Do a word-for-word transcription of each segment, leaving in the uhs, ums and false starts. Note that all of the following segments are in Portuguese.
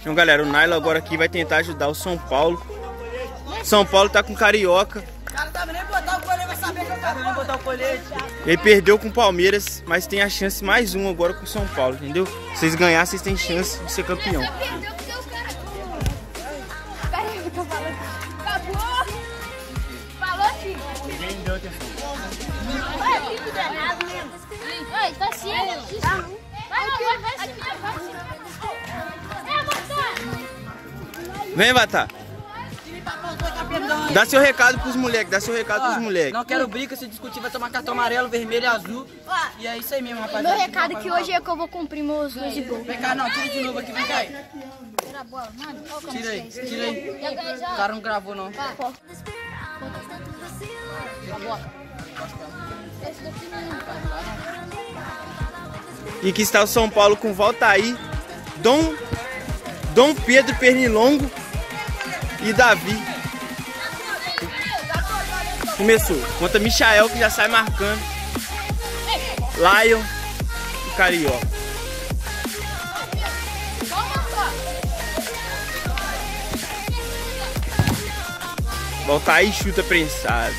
Então, galera, o Nailon agora aqui vai tentar ajudar o São Paulo. São Paulo tá com Carioca. Cara, tá nem botar o colete, vai saber que eu quero botar o colete. Ele perdeu com o Palmeiras, mas tem a chance mais um agora com o São Paulo, entendeu? Se vocês ganharem, vocês têm chance de ser campeão. Perdeu porque os caras... Peraí, eu tô falando. Acabou. Falou, filho. Ninguém deu atenção. Olha, filho danado mesmo. Oi, tá sim. Vai, vai, vai, vai. Vem, Batá. Dá seu recado pros moleques, dá seu recado pros moleques. Não quero briga, se discutir vai tomar cartão amarelo, vermelho e azul. E é isso aí mesmo, rapaz. Meu recado é que hoje é que eu vou cumprir meus dois de gol. Vem cá, não, tira de novo aqui, vem cá aí. Tira a bola, mano. Tira aí, tira aí. O cara não gravou, não. A bola. E que está o São Paulo com Valtaí, Dom, Dom Pedro Pernilongo e Davi. Começou. Contra Michael, que já sai marcando. Lion e Carioca. Valtaí chuta prensado.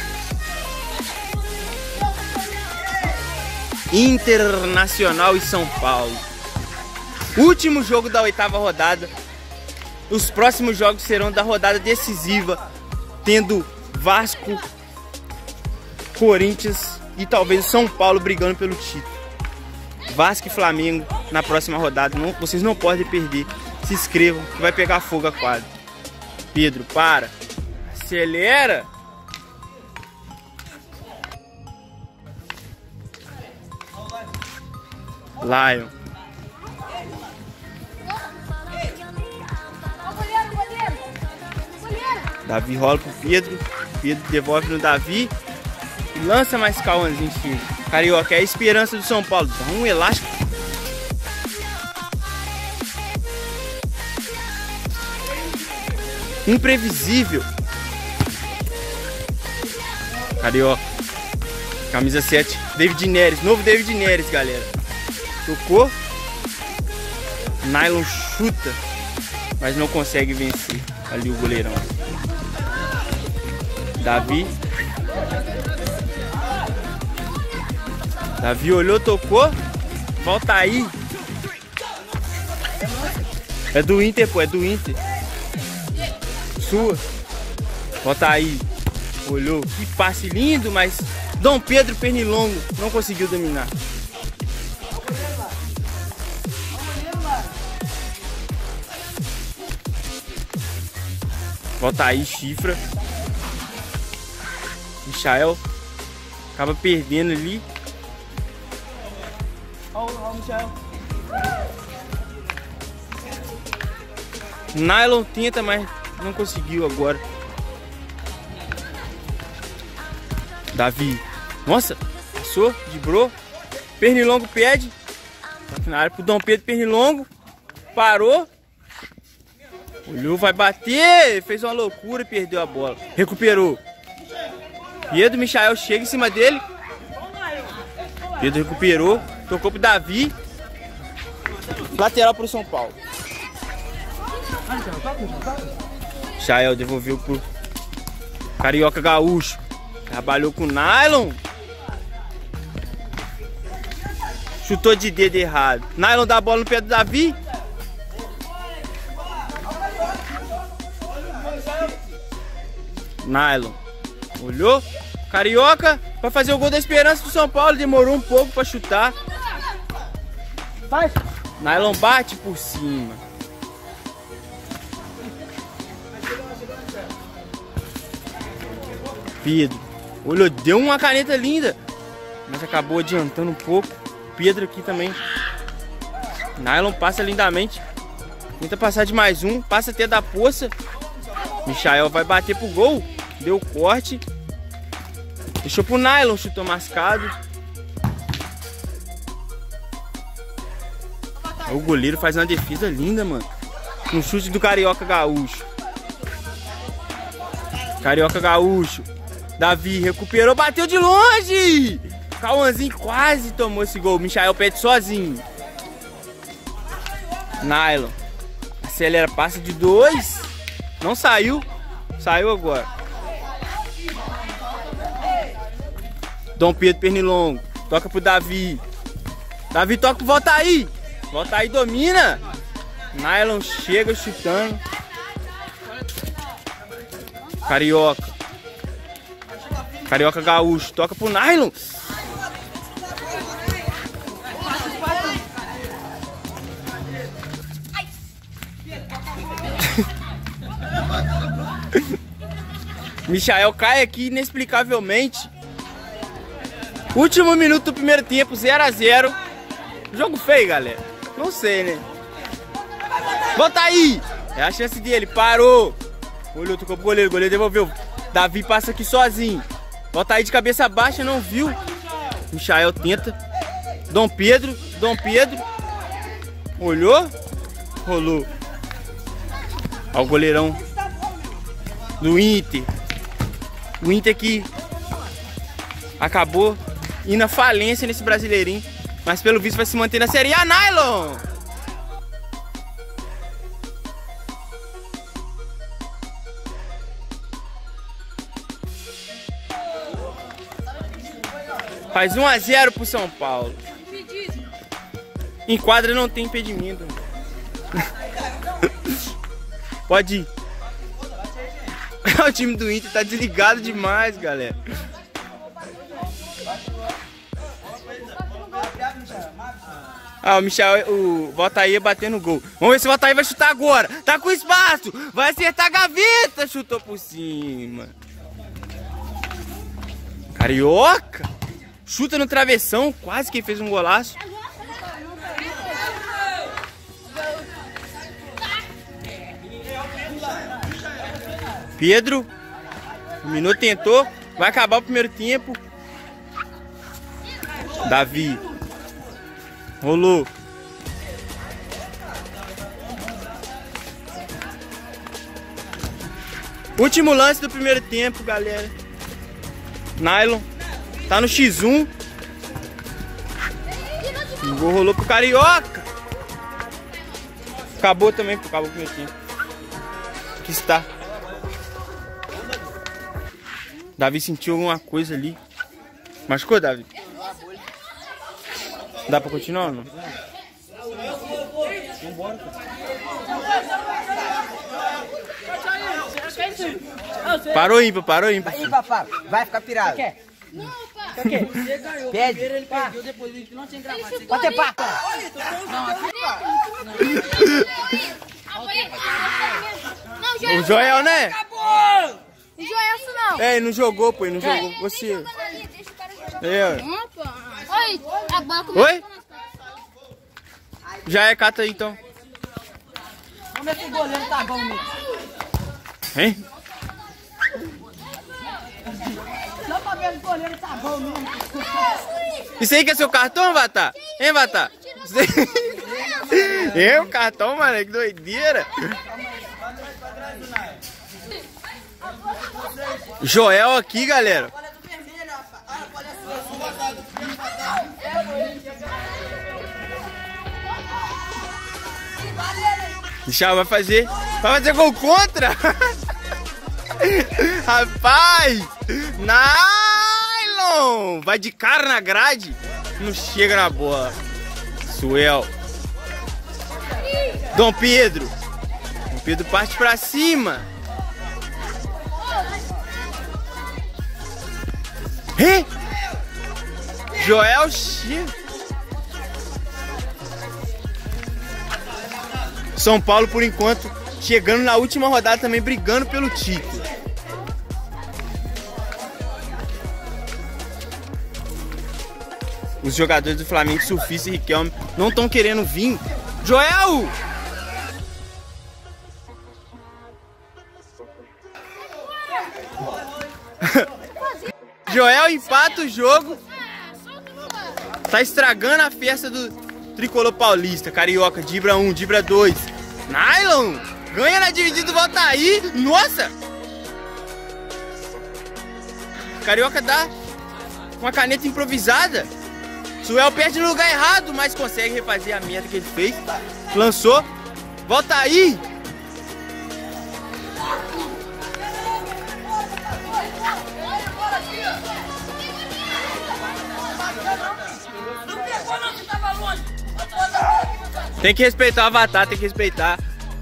Internacional e São Paulo. Último jogo da oitava rodada. Os próximos jogos serão da rodada decisiva, tendo Vasco, Corinthians e talvez São Paulo brigando pelo título. Vasco e Flamengo na próxima rodada. Não, vocês não podem perder. Se inscrevam que vai pegar fogo a quadra. Pedro, para. Acelera. Lion. Davi rola pro Pedro. Pedro devolve no Davi. E lança mais Cauãzinho em cima. Carioca é a esperança do São Paulo. Dá um elástico. Imprevisível. Carioca. Camisa sete. David Neres. Novo David Neres, galera. Tocou. Nailon chuta. Mas não consegue vencer. Ali o goleirão. Davi. Davi olhou, tocou. Volta aí. É do Inter, pô. É do Inter. Sua. Volta aí. Olhou. Que passe lindo, mas Dom Pedro Pernilongo não conseguiu dominar. Volta aí, chifra. Michael acaba perdendo ali. Olha o Michael. Nailon tenta, mas não conseguiu agora. Davi. Nossa, passou, driblou. Pernilongo pede. Aqui na área pro Dom Pedro Pernilongo. Parou. Olhou, vai bater. Fez uma loucura e perdeu a bola. Recuperou. Pedro, Michael chega em cima dele. Pedro recuperou. Tocou pro Davi. Lateral pro São Paulo. Michael devolveu pro Carioca Gaúcho. Trabalhou com o Nailon. Chutou de dedo errado. Nailon dá a bola no pé do Davi. Nailon olhou. Carioca para fazer o gol da esperança do São Paulo. Demorou um pouco para chutar. Vai. Nailon bate por cima. Pedro olhou, deu uma caneta linda, mas acabou adiantando um pouco. Pedro aqui também. Nailon passa lindamente. Tenta passar de mais um. Passa até da poça. Michael vai bater pro gol. Deu corte. Deixou pro Nailon. Chutou mascado. O goleiro faz uma defesa linda, mano. Um chute do Carioca Gaúcho. Carioca Gaúcho. Davi recuperou, bateu de longe. Cauãzinho quase tomou esse gol. Michael pede sozinho. Nailon. Acelera, passa de dois. Não saiu. Saiu agora. Dom Pedro, Pernilongo. Toca pro Davi. Davi toca pro Voltaí. Voltaí domina. Nylon chega chutando. Carioca. Carioca gaúcho. Toca pro Nylon. Michael cai aqui inexplicavelmente. Último minuto do primeiro tempo, zero a zero. Jogo feio, galera. Não sei, né? Volta aí! É a chance dele, parou. Olhou, tocou pro goleiro, o goleiro devolveu. Davi passa aqui sozinho. Volta aí de cabeça baixa, não viu. Michael tenta. Dom Pedro, Dom Pedro. Olhou, rolou. Olha o goleirão do Inter. O Inter que acabou indo à falência nesse Brasileirinho, mas pelo visto vai se manter na Série A. Nylon! Faz um a zero pro São Paulo. Em quadra não tem impedimento. Pode ir. O time do Inter tá desligado demais, galera. Ah, o Michel, o Voltaí ia bater no gol. Vamos ver se o Voltaí vai chutar agora. Tá com espaço. Vai acertar a gaveta. Chutou por cima. Carioca. Chuta no travessão. Quase que fez um golaço. Pedro. O minuto tentou. Vai acabar o primeiro tempo. Davi. Rolou. Último lance do primeiro tempo, galera. Nylon. Tá no xis um. O gol rolou pro Carioca. Acabou também, acabou o primeiro tempo. Aqui está. Davi sentiu alguma coisa ali. Machucou, Davi? Dá pra continuar ou não? Parou ímpar, parou ímpar. Ímpar, pá. Vai ficar pirado. Não, pá. Você ganhou. Pede. Ele perdeu depois do não tinha gravado. Pode ter pá. Não, O Joel, né? O Joel, isso não. É, ele não jogou, pô, ele não jogou. Você. É. Oi, a bola começou. Oi? Já é, cata aí então. Vamos ver se o goleiro tá bom mesmo. Hein? Só pra ver se o goleiro tá bom mesmo. Isso aí que é seu cartão, Vatá? Hein, Vatá? É o cartão, mano, que doideira. Joel aqui, galera. Michel vai fazer. Vai fazer gol contra? Rapaz! Nylon! Vai de cara na grade. Não chega na bola. Suel. Dom Pedro. Dom Pedro parte pra cima. Hein? Joel chega. São Paulo, por enquanto, chegando na última rodada também, brigando pelo título. Os jogadores do Flamengo, Surfista e Riquelme, não estão querendo vir. Joel! Joel empata o jogo. Tá estragando a festa do tricolor paulista. Carioca, Dibra um, Dibra dois. Nylon ganha na dividida do Voltaí. Nossa! Carioca dá uma caneta improvisada. Suel perde no lugar errado, mas consegue refazer a merda que ele fez. Lançou. Volta aí. Tem que respeitar o Avatar, tem que respeitar.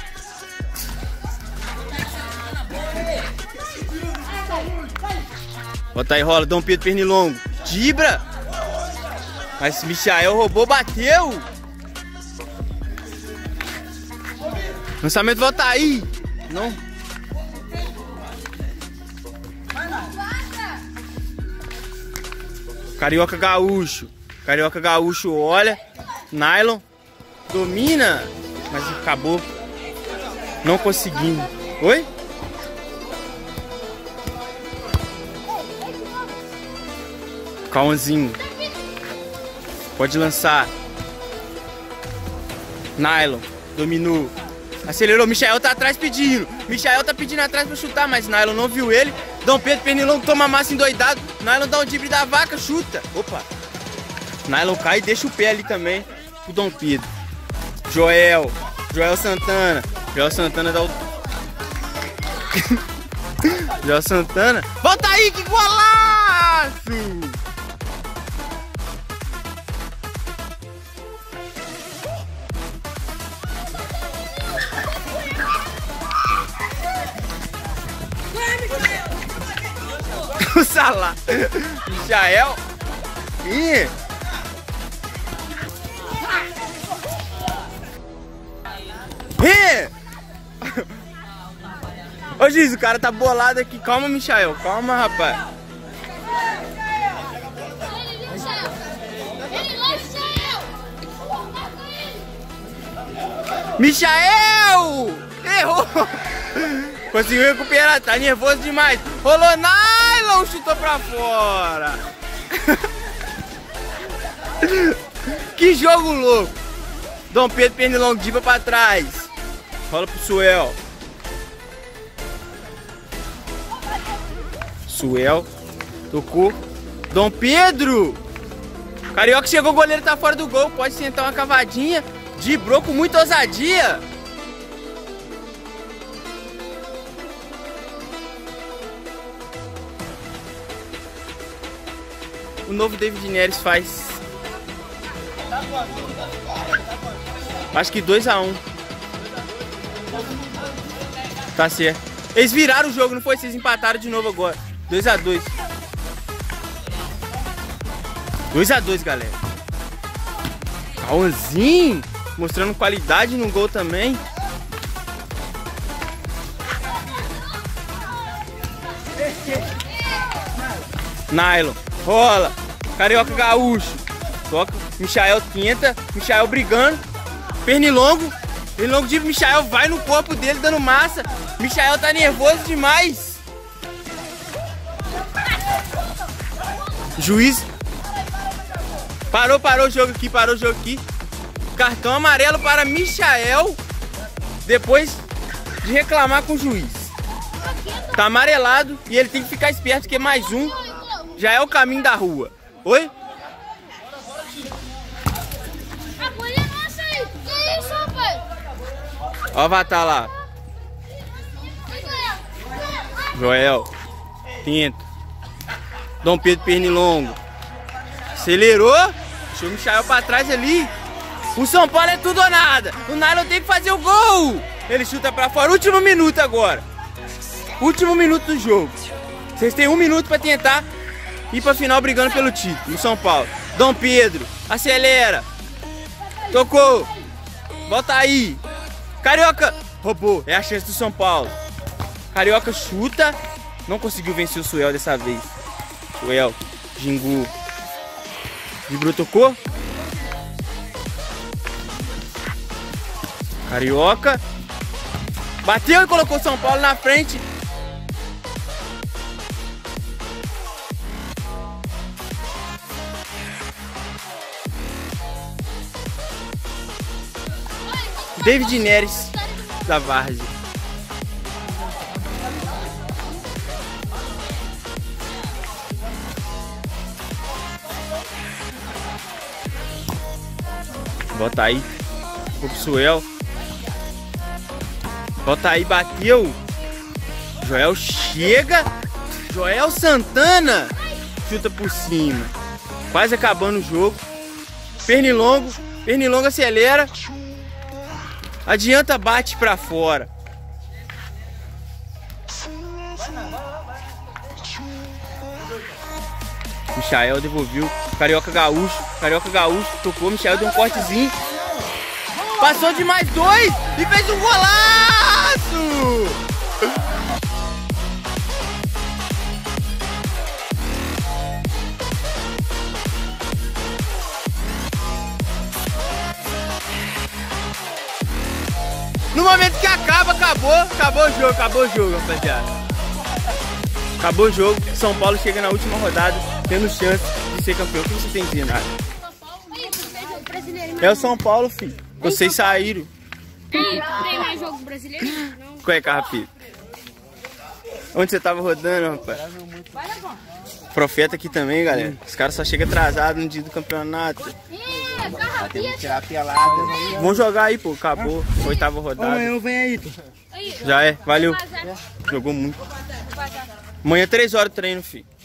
Bota aí, rola, Dom Pedro Pernilongo. Dibra. Mas Michael roubou, bateu. Lançamento, volta aí. Não. Carioca Gaúcho. Carioca Gaúcho olha. Nylon. Domina. Mas acabou não conseguindo. Oi? Cauãzinho. Pode lançar. Nylon. Dominou. Acelerou. Michael tá atrás pedindo. Michael tá pedindo atrás pra chutar, mas Nylon não viu ele. Dom Pedro Pernilongo toma massa endoidado. Nylon dá um drible da vaca, chuta. Opa. Nylon cai e deixa o pé ali também pro Dom Pedro. Joel. Joel Santana. Joel Santana dá o... Joel Santana. Volta aí, que golaço! O Salah. Michael. Ih. Ih. Ô, Giz, o cara tá bolado aqui. Calma, Michael. Calma, rapaz. Michael! Errou! Conseguiu recuperar, tá nervoso demais. Rolou Nylon, chutou pra fora. Que jogo louco. Dom Pedro Pernilongo, diva pra trás. Rola pro Suel. Suel. Tocou. Dom Pedro. Carioca chegou, o goleiro tá fora do gol. Pode sentar uma cavadinha. Dibrou com muita ousadia. O novo David Neres faz. Acho que dois a um. Tá certo. Eles viraram o jogo, não foi? Vocês empataram de novo agora. dois a dois. dois a dois, galera. Cauãzinho mostrando qualidade no gol também. Nylon. Rola. Carioca Gaúcho. Toca. Michael tenta. Michael brigando. Pernilongo. Pernilongo de Michael vai no corpo dele dando massa. Michael tá nervoso demais. Juiz. Parou, parou o jogo aqui. Parou o jogo aqui. Cartão amarelo para Michael. Depois de reclamar com o juiz. Tá amarelado e ele tem que ficar esperto porque mais um já é o caminho da rua. Oi? A bolha é nossa aí. Que isso, rapaz? Ó o Avatar lá. Joel. Tenta. Dom Pedro Pernilongo. Acelerou. Deixou o Michael pra trás ali. O São Paulo é tudo ou nada. O Nylon tem que fazer o gol. Ele chuta pra fora. Último minuto agora. Último minuto do jogo. Vocês têm um minuto pra tentar ir pra final brigando pelo título. No São Paulo. Dom Pedro. Acelera. Tocou. Volta aí. Carioca. Roubou. É a chance do São Paulo. Carioca chuta. Não conseguiu vencer o Suel dessa vez. Suel. Jingu. Vibrou, tocou. Carioca. Bateu e colocou o São Paulo na frente. David Neres da Várzea. Bota aí. Ficou pro Suel. Volta aí, bateu. Joel chega. Joel Santana chuta por cima. Quase acabando o jogo. Pernilongo. Pernilongo acelera. Adianta, bate pra fora. Michael devolveu. Carioca Gaúcho. Carioca Gaúcho tocou. Michael deu um cortezinho. Passou de mais dois e fez um golaço! No momento que acaba, acabou. Acabou o jogo, acabou o jogo, rapaziada. Acabou o jogo. São Paulo chega na última rodada, tendo chance de ser campeão. O que você tem a dizer, Nara? É o São Paulo, filho. Vocês saíram. Tem, tem mais jogo brasileiro? Não. Qual é, Carrapito? Onde você tava rodando, rapaz? Profeta aqui também, galera. Os caras só chegam atrasados no dia do campeonato. Ih, Carrapito. Vamos jogar aí, pô. Acabou. Oitava rodada. Amanhã eu venho aí, tu. Já é. Valeu. Jogou muito. Amanhã, três horas de treino, filho.